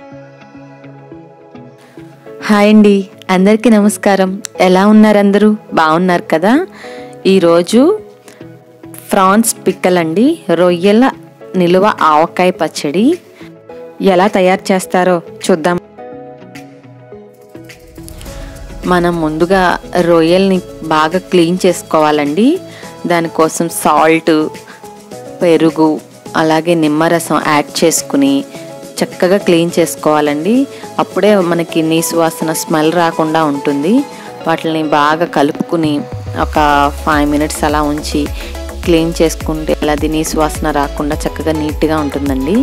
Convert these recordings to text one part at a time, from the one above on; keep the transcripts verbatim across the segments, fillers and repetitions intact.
Hi అండి, అందరికీ నమస్కారం. ఎలా ఉన్నారు? అందరూ బాగున్నారు కదా? ఈరోజు ఫ్రాన్స్ పిక్కల్ అండి, రొయ్యల నిలువ ఆవకాయ పచ్చడి ఎలా తయారు చేస్తారో చూద్దాం. మనం ముందుగా రొయ్యల్ని బాగా క్లీన్ చేసుకోవాలండి. దానికోసం సాల్ట్, పెరుగు అలాగే నిమ్మరసం యాడ్ చేసుకుని చక్కగా క్లీన్ చేసుకోవాలండి. అప్పుడే మనకి నీసు వాసన స్మెల్ రాకుండా ఉంటుంది. వాటిని బాగా కలుపుకుని ఒక ఫైవ్ మినిట్స్ అలా ఉంచి క్లీన్ చేసుకుంటే అది నీసు వాసన రాకుండా చక్కగా నీట్గా ఉంటుందండి.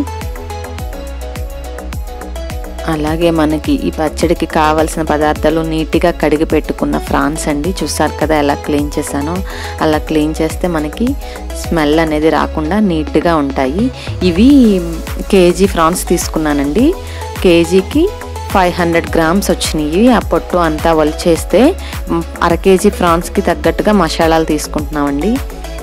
అలాగే మనకి ఈ పచ్చడికి కావాల్సిన పదార్థాలు నీట్గా కడిగి పెట్టుకున్న ఫ్రాన్స్ అండి. చూసారు కదా ఎలా క్లీన్ చేశానో. అలా క్లీన్ చేస్తే మనకి స్మెల్ అనేది రాకుండా నీట్గా ఉంటాయి. ఇవి కేజీ ఫ్రాన్స్ తీసుకున్నానండి. కేజీకి ఫైవ్ హండ్రెడ్ గ్రామ్స్ వచ్చినాయి. ఆ పొట్టు అంతా వలిచేస్తే అర కేజీ ఫ్రాన్స్కి తగ్గట్టుగా మసాలాలు తీసుకుంటున్నామండి.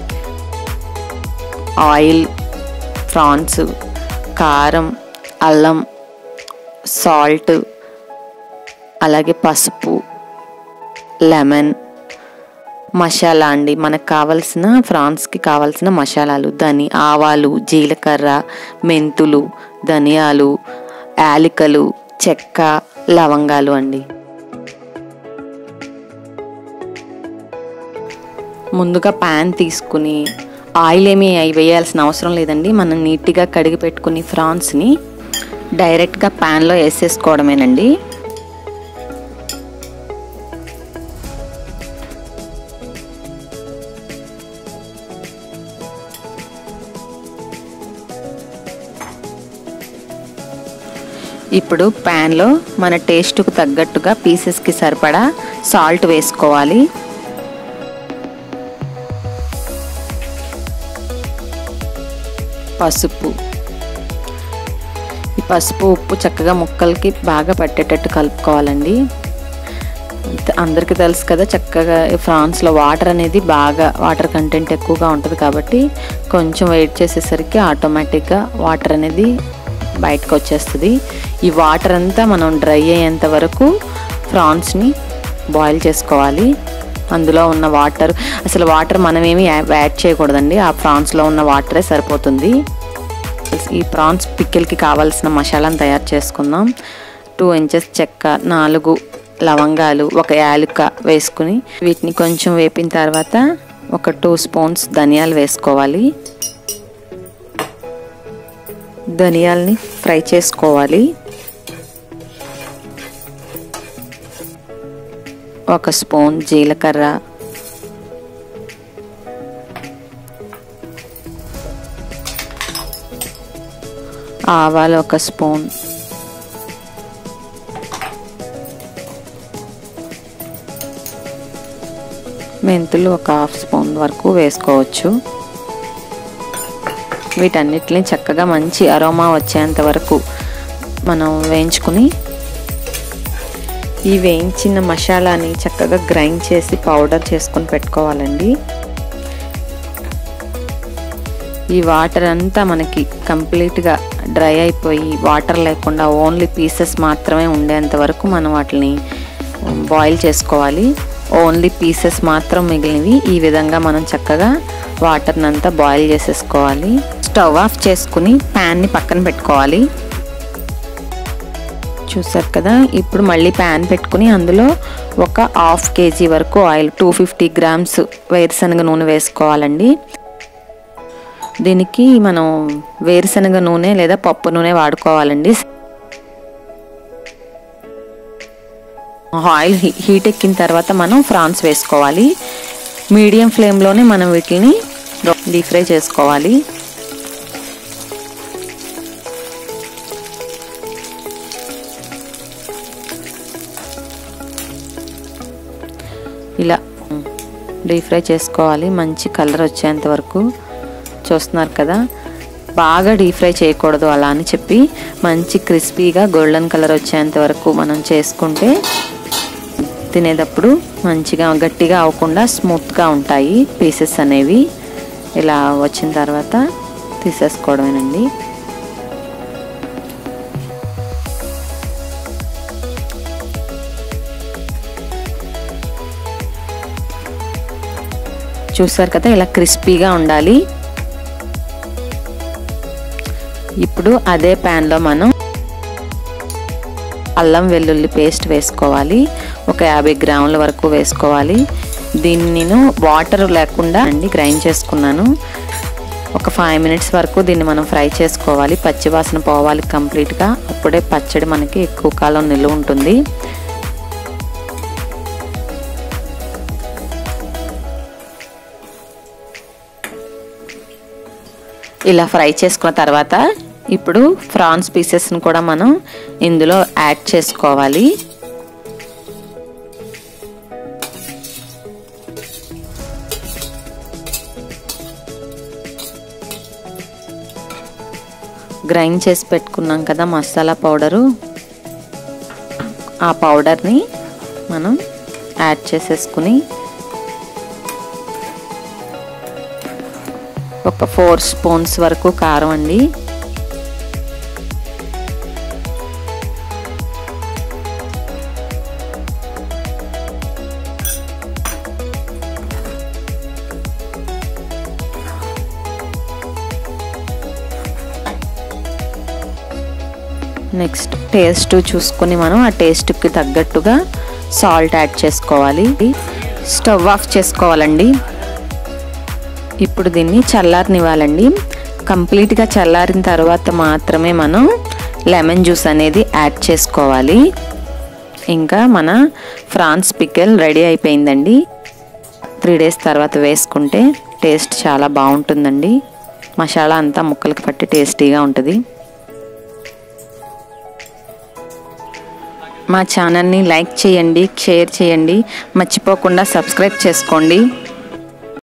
ఆయిల్, ఫ్రాన్స్, కారం, అల్లం, సాల్ట్, అలాగే పసుపు, లెమన్, మసాలా అండి. మనకు కావాల్సిన ఫ్రాన్స్కి కావాల్సిన మసాలాలు ధని ఆవాలు, జీలకర్ర, మెంతులు, ధనియాలు, యాలకులు, చెక్క, లవంగాలు అండి. ముందుగా ప్యాన్ తీసుకుని ఆయిల్ ఏమీ వేయాల్సిన అవసరం లేదండి. మనం నీట్గా కడిగి పెట్టుకుని ఫ్రాన్స్ని డైరెక్ట్గా ప్యాన్లో వేసేసుకోవడమేనండి. ఇప్పుడు ప్యాన్లో మన టేస్ట్కు తగ్గట్టుగా పీసెస్కి సరిపడా సాల్ట్ వేసుకోవాలి. పసుపు, ఈ పసుపు ఉప్పు చక్కగా ముక్కలకి బాగా పట్టేటట్టు కలుపుకోవాలండి. అందరికీ తెలుసు కదా, చక్కగా ఫ్రాన్స్లో వాటర్ అనేది బాగా వాటర్ కంటెంట్ ఎక్కువగా ఉంటుంది కాబట్టి కొంచెం వెయిట్ చేసేసరికి ఆటోమేటిక్గా వాటర్ అనేది బయటకు వచ్చేస్తుంది. ఈ వాటర్ అంతా మనం డ్రై అయ్యేంత వరకు ఫ్రాన్స్ని బాయిల్ చేసుకోవాలి. అందులో ఉన్న వాటర్, అసలు వాటర్ మనమేమి యాడ్ చేయకూడదండి. ఆ ఫ్రాన్స్లో ఉన్న వాటరే సరిపోతుంది. ఈ ప్రాన్స్ పిక్కిల్కి కావాల్సిన మసాలాను తయారు చేసుకుందాం. టూ ఇంచెస్ చెక్క, నాలుగు లవంగాలు, ఒక యాలుక వేసుకుని వీటిని కొంచెం వేపిన తర్వాత ఒక టూ స్పూన్స్ ధనియాలు వేసుకోవాలి. ధనియాల్ని ఫ్రై చేసుకోవాలి. ఒక స్పూన్ జీలకర్ర, ఆవాలు ఒక స్పూన్, మెంతులు ఒక హాఫ్ స్పూన్ వరకు వేసుకోవచ్చు. వీటన్నిటిని చక్కగా మంచి అరోమా వచ్చేంత వరకు మనం వేయించుకుని ఈ వేయించిన మసాలాని చక్కగా గ్రైండ్ చేసి పౌడర్ చేసుకొని పెట్టుకోవాలండి. ఈ వాటర్ అంతా మనకి కంప్లీట్గా డ్రై అయిపోయి వాటర్ లేకుండా ఓన్లీ పీసెస్ మాత్రమే ఉండేంత వరకు మనం వాటిని బాయిల్ చేసుకోవాలి. ఓన్లీ పీసెస్ మాత్రం మిగిలినవి ఈ విధంగా మనం చక్కగా వాటర్ని అంతా బాయిల్ చేసేసుకోవాలి. స్టవ్ ఆఫ్ చేసుకుని ప్యాన్ని పక్కన పెట్టుకోవాలి. చూసారు కదా, ఇప్పుడు మళ్ళీ ప్యాన్ పెట్టుకుని అందులో ఒక హాఫ్ కేజీ వరకు ఆయిల్, టూ ఫిఫ్టీ గ్రామ్స్ వేరుశనగ నూనె వేసుకోవాలండి. దీనికి మనం వేరుశనగ నూనె లేదా పప్పు నూనె వాడుకోవాలండి. ఆయిల్ హీట్ ఎక్కిన తర్వాత మనం ఫ్రాన్స్ వేసుకోవాలి. మీడియం ఫ్లేమ్లోనే మనం వీటిని డీప్ ఫ్రై చేసుకోవాలి. ఇలా డీప్ ఫ్రై చేసుకోవాలి మంచి కలర్ వచ్చేంత వరకు. చూస్తున్నారు కదా, బాగా డీప్ ఫ్రై చేయకూడదు. అలా అని చెప్పి మంచి క్రిస్పీగా గోల్డెన్ కలర్ వచ్చేంత వరకు మనం చేసుకుంటే తినేటప్పుడు మంచిగా గట్టిగా అవ్వకుండా స్మూత్గా ఉంటాయి పీసెస్ అనేవి. ఇలా వచ్చిన తర్వాత తీసేసుకోవడమేనండి. చూసారు కదా, ఇలా క్రిస్పీగా ఉండాలి. ఇప్పుడు అదే ప్యాన్లో మనం అల్లం వెల్లుల్లి పేస్ట్ వేసుకోవాలి. ఒక యాభై గ్రాముల వరకు వేసుకోవాలి. దీన్ని నేను వాటర్ లేకుండా అండి గ్రైండ్ చేసుకున్నాను. ఒక ఫైవ్ మినిట్స్ వరకు దీన్ని మనం ఫ్రై చేసుకోవాలి. పచ్చివాసన పోవాలి కంప్లీట్గా. అప్పుడే పచ్చడి మనకి ఎక్కువ కాలం నిల్వ ఉంటుంది. ఇలా ఫ్రై చేసుకున్న తర్వాత ఇప్పుడు ప్రాన్స్ పీసెస్ని కూడా మనం ఇందులో యాడ్ చేసుకోవాలి. గ్రైండ్ చేసి పెట్టుకున్నాం కదా మసాలా పౌడరు, ఆ పౌడర్ని మనం యాడ్ చేసేసుకుని ఒక ఫోర్ స్పూన్స్ వరకు కారం అండి, నెక్స్ట్ టేస్ట్ చూసుకొని మనం ఆ టేస్ట్కి తగ్గట్టుగా సాల్ట్ యాడ్ చేసుకోవాలి. స్టవ్ ఆఫ్ చేసుకోవాలండి. ఇప్పుడు దీన్ని చల్లారనివ్వాలండి. కంప్లీట్గా చల్లారిన తర్వాత మాత్రమే మనం లెమన్ జ్యూస్ అనేది యాడ్ చేసుకోవాలి. ఇంకా మన ఫ్రాన్స్ పికిల్ రెడీ అయిపోయిందండి. త్రీ డేస్ తర్వాత వేసుకుంటే టేస్ట్ చాలా బాగుంటుందండి. మసాలా అంతా ముక్కలకి పట్టి టేస్టీగా ఉంటుంది. మా ఛానల్ని లైక్ చేయండి, షేర్ చేయండి, మర్చిపోకుండా సబ్స్క్రైబ్ చేసుకోండి.